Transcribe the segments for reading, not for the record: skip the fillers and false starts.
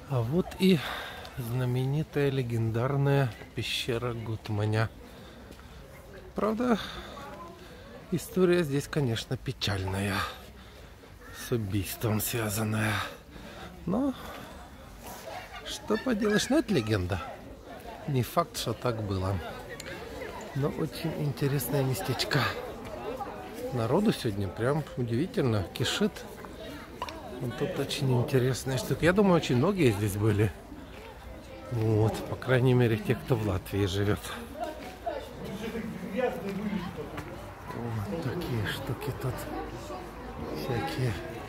А вот и знаменитая легендарная пещера Гутманя. Правда, история здесь, конечно, печальная, с убийством связанная. Но что поделаешь, ну это легенда. Не факт, что так было. Но очень интересное местечко. Народу сегодня прям удивительно кишит. Вот тут очень интересная штука. Я думаю, очень многие здесь были. Вот, по крайней мере, те, кто в Латвии живет. Вот такие штуки тут всякие.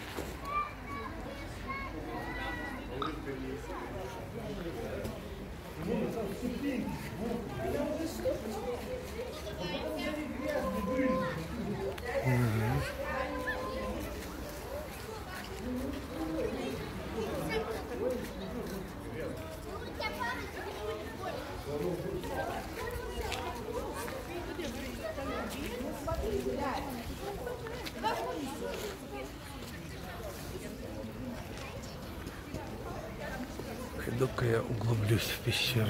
Пойду-ка я углублюсь в пещеру.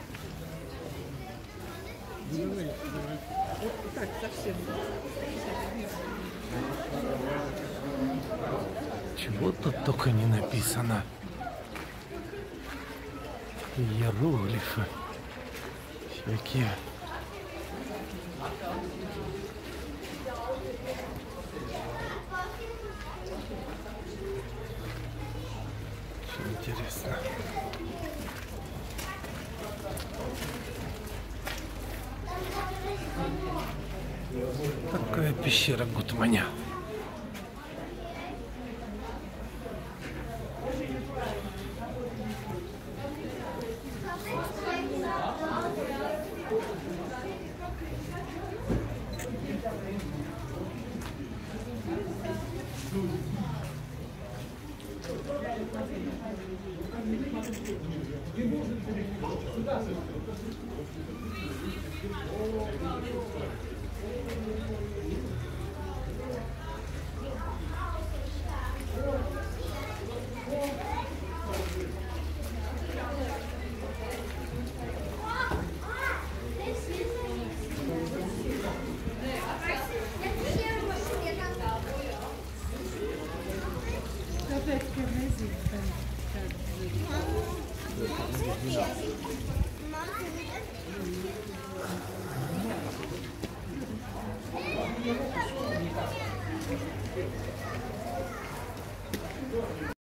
Так, совсем. Чего тут только не написано. Иероглифы всякие. Очень интересно. Такая пещера Гутманя. Kāpēc, ka nezinu, kāda